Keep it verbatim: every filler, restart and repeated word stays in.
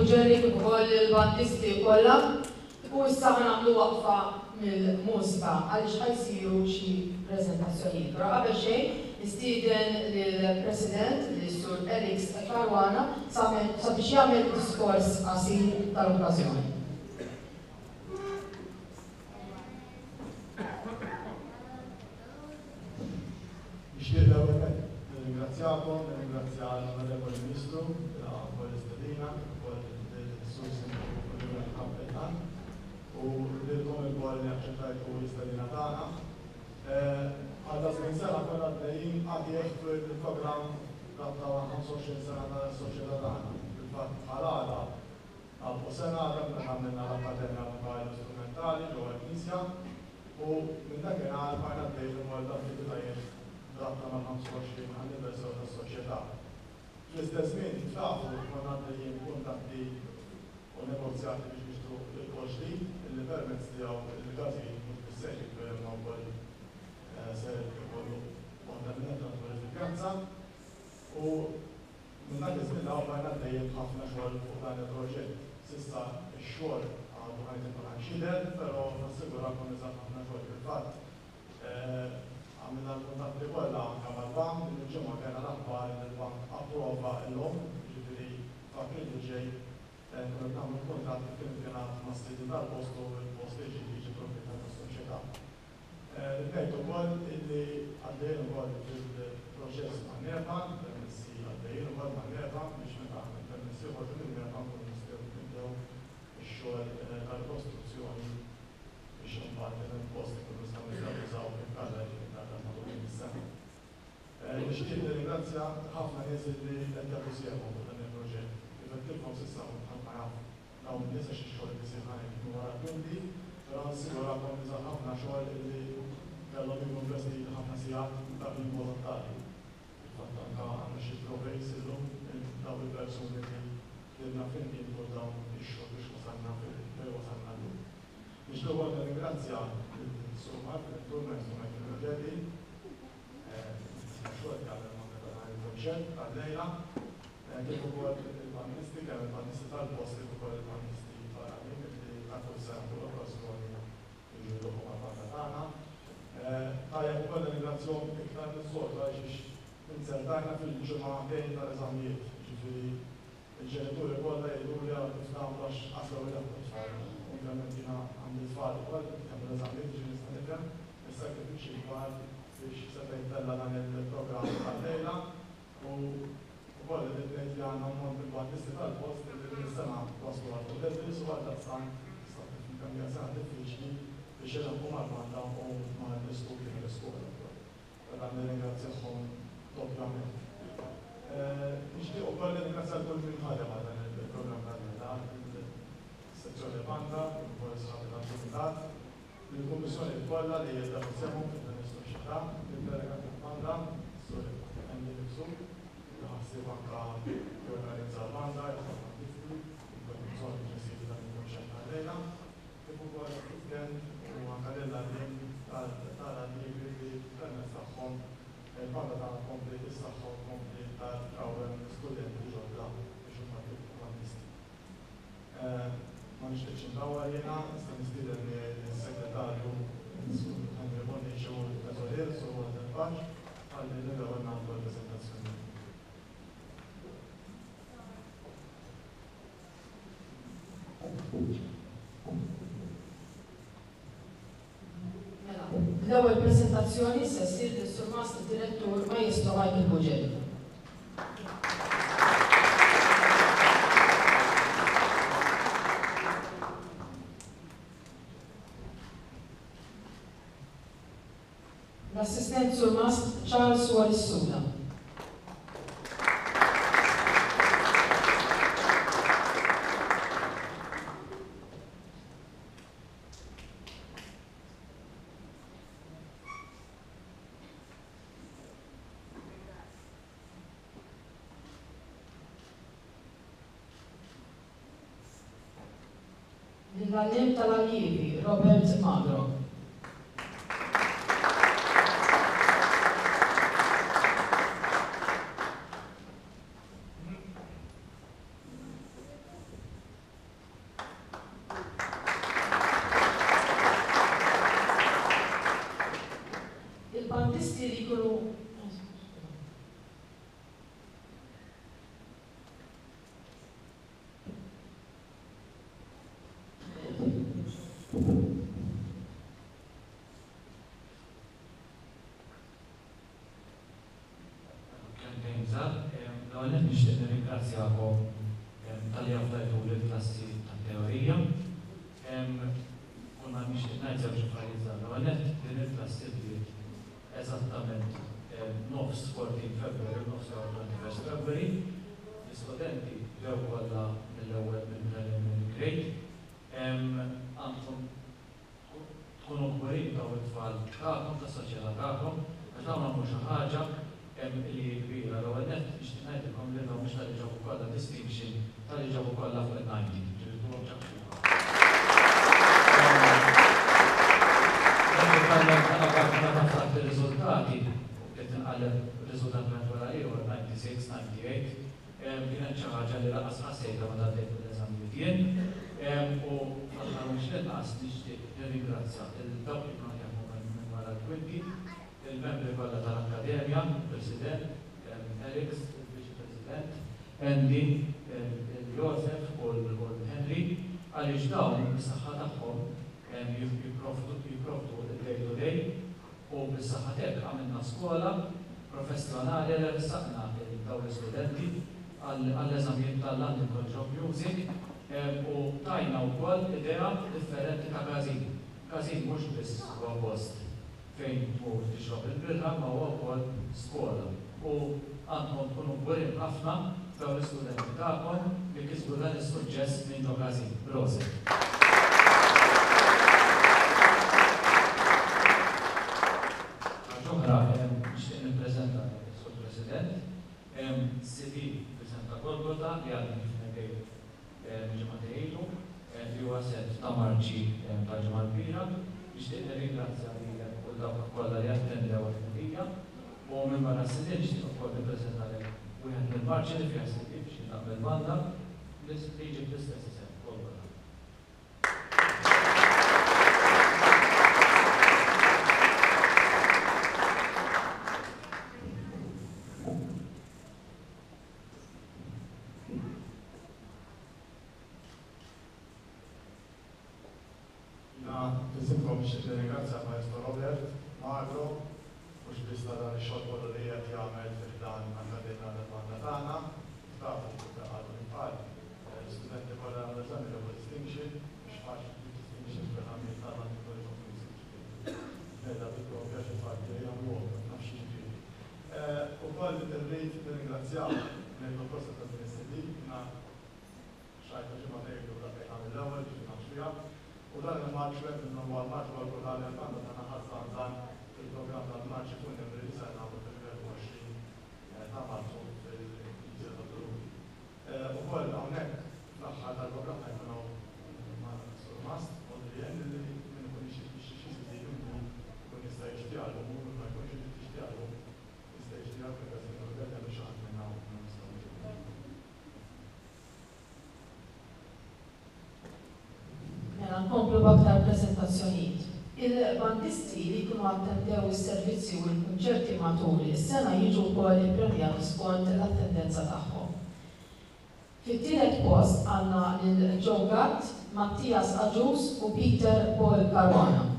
il-Buġeri kif ukoll il-bandisti kollha u issa ħanagħmlu waqfa mill-mużika għaliex ħajsiru xi preżentazzjonijiet. Però qabel xejn nistieden lill-President lis-Sur Elix Karwana sabiex jagħmel diskors qasir tal-okkażjoni. Nixtieq l-ewwel nirringrazzjakom, nirringrazzja l-Onorevoli Ministru għal istedina, ukoll is-Sur Sindaku Kappellan u lilkom il-kol li aċċettajtu l-istedina tagħna. Għadda żmien sena konna għaddejjin għadjeh fil-programm ta' ħamsa u għoxrin sena tas-soċjetà tagħna. Fil-fatt bħal-għada għalqu sena għadna għamilna l-Akkademja Vokali Strumentali ġewwa l-Knisja u minn dakinhar baqgħna għaddejjin ukoll attivitajiet rabta mal ħamsa u għoxrin anniversarju tas-soċjetà. Fl-istess żmien tafu konna għaddejjin kuntatti u negozjati biex nixtru l-kol ġdid illi permezz tiegħu il-gażin mhux bis-sejħ jikbirna wkoll se jkollu waħda minn verifikazzja u minn dak iż-żmien hawn baqgħna għaddejjin ħafna xogħol fuq dan il-proġett. S'issa x-xogħol għadu ħajt ikun ħanxidher, però nassigurakom eżatt ħafna xogħol fil-fatt. Għamilna l-kuntatti kollha anke mal-bank, din il-ġimgħa kellna l-aħbar li l-bank approva llum, jiġifieri f'April li ġej konna nagħmlu l-kontratti kien kien ma' stidi tal-post u l-post li jiġi proprjetà tas-soċjetà. Ribejt ukoll illi għaddejjin ukoll fil-proċess ma' Nerva, permessi għaddejjin ukoll ma' Nerva biex meta permessi ukoll minn Nerva nkunu nistgħu nibdew ix-xogħol tal-kostruzzjoni biex imbagħad il-post ikunu nistgħu nirrealizzaw kif għadha ġifieri matul is-sena. Nixtieq nirringrazzja ħafna nies li qed jagħtu sieħhom fuq dan il-proġett. Kif qedtilkom s'issa ħadd ma jaf dawn in-nies għax ix-xogħol li jsir ħanek kienu wara punti, però nassigurakom li ħafna xogħol li kellhom ikunu investit ħafna sigħat ta' min volontarji. Fatt anke għandna xi tropejs illum dawn il-persuni li kienna flimkien fuq dawn ix-xogħol biex wasalna fejn wasalna llum. Nixtieq ukoll nirringrazzja l-Sur Martin Turmen Ġedi, xogħol jagħmel anke dan il-proġett għal-lejla, kif ukoll il-pannisti, kemm il-pannisti tal-post kif ukoll il-pannisti barranin li għandu s-sena kull okkażjoni jiġu mal-banda tagħna. Tajjeb ukoll nirringrazzjahom iktar nis-soltu għaliex insertajna fil-ġimgħatejn tal-eżamijiet, jiġifieri il-ġenituri kollha jgħidu li kif nagħmlu għax għaslu il-tfal. Ovvjament jiena għandi tfal ukoll kemm l-eżamijiet ġie nista' nifhem is-sakrifiċċji kbar biex seta' jitella dan il-programm tal-lejla u wkoll li ngħid li għandna ammont il-bandisti tal-post li nistana waslu għal-levels u għal-daqstant tista' tifhem kemm hija sena diffiċli biex ilħaqu mal-banda u mal-istudji mill-iskola wkoll. Allura nirringrazzjahom doppjament. Nixtieq ukoll nirringrazzja kull min ħadem għal dan il-programm tal-lejla, il-sezzjoni banda, ukoll sħabi tal-kumitat, il-Kummissjoni kollha li jibdew isemmhom fil-Soċjetà, il-Delega tal-Banda, Sur Andy Nixu, li ħassib anke jorganizza l-banda, il-Bandisti, il-Kummissjoni ġesidi dan il-proġett tal-lejla, kif ukoll il-President u anke l-għaddiem tal-għaddiem li permezz tagħhom il-banda tagħna tkompli tissaħħa u tkompli trawwen studenti ġodda biex huma bandisti. Ma nixtieqx intawwal jiena, issa nistieden is-Segretarju Sur Henry Bonnici u l-Teżorier Sur Walter Paċ ħalli l-ewwel nagħmlu l-preżentazzjoni. L-ewwel preżentazzjoni se ssir lis-Sur Master Direttur Maestro Michael Buġeri. L-Assistent Sur Master Charles Warissuna. L-għallim tal-allievi Robert Magro. nirringrazzjakom tal-li għafdajtu l-klassi ta' teorija. Kunna nixtieq ngħid żewġ affarijiet żgħar. Għanet din il-klassi bdiet eżattament nofs fourteen February, nofs twenty-first February. L-istudenti ġew kollha mill-ewwel mill-preliminary grade. Għandkom tkunu kburin daw it-tfal tagħkom tas-soċjetà tagħkom għax dawn għamlu xi ħaġa li kbira. L-ewwel nett nixtieq ngħidilkom li dawn mhux tal-li ġabu kollha distinction tal-li ġabu kollha fuq il-ninety. Il-riżultati qed inqaleb riżultat wara ieħor ninety-six ninety-eight kienet xi ħaġa li laqas ħassejta ma dardejt l-eżami jien u għal mhux inqas nixtieq nirringrazzja il-dawk li kienu jaħdmu minn wara l-kwinti, il-membri kollha tal-Akkademja, il-President, Eriks, il-Vice President, Andy, il-Josef u l-Henry, għaliex dawn is-saħħa tagħhom jipprovdu il-day to day u bis-saħħa hekk għamilna skola professjonali li ressaqna dawn l-istudenti għall-eżamijiet tal-London College of Music u tajna wkoll idea differenti ta' każin. Każin mhux biss huwa post fejn tmur tixrob il-birra ma huwa wkoll skola. U għandhom tkunu kburin ħafna dawn l-istudenti tagħkom li kisbu dan is-suċċess minn ġo każin. Proset. Oħra, nixtieq nippreżenta sur President, C D Santa Golgota li għadni f'negej ġimgħatejlu li huwa set ta' Marċi ta' ġimgħa kbira. Nixtieq nirringrazzja lilek u dawk kollha li attendew għal-fedija u minn wara s-sidin nixtieq ukoll nippreżenta lek wieħed mill-Marċi li fiha sidin biex nagħmel banda li jiġi bl-istess isem Golgota. Nisimkom biex nirringrazzja Maestro Robert Magro mhux biss ta' dan ix-xogħol kollu li qed jagħmel fih dan l-Akkademja tal-Banda tagħna. Tafu għadu l-infall l-istudenti kollha għall-eżami ġebu distinction mhux faċli distinction fil-ħamiet tal-London College of Music. Meta bil-propja xi fatti li jagħmluhom nafx jiġifieri. Ukoll irrid nirringrazzjaw mill-proposta ta' din is-sidi xajta ġimgħa tgħidu dak li għamel l-ewwel biex nagħmlu fiha. U dan il-marċ web il-numru għal-marċ għal-kol għal-għal-għal għal ħassan dan il-program tal-marċ ikun jemri li sajna għal fil-għirġin ta' marċu fil-ġizja ta' Turu. U koll għawnek l-axħar tal-program għajkunu ma' s-surmast, u li jen li minn kun xie kun jista' jixtiqalu, u ma' kun xie jixtiqalu, jista' jixtiqalu fil-għazin u l-għadja li xaħat minna u nkomplu b'aktar presentazzjonijiet. Il-bandisti li jkunu attendew is-servizzi u l-kunċerti matul is-sena jiġu wkoll ippremjati skont l-attendenza tagħhom. Fit-tielet post għandna lil Joe Gatt, Mattias Aġus u Peter Paul Caruana.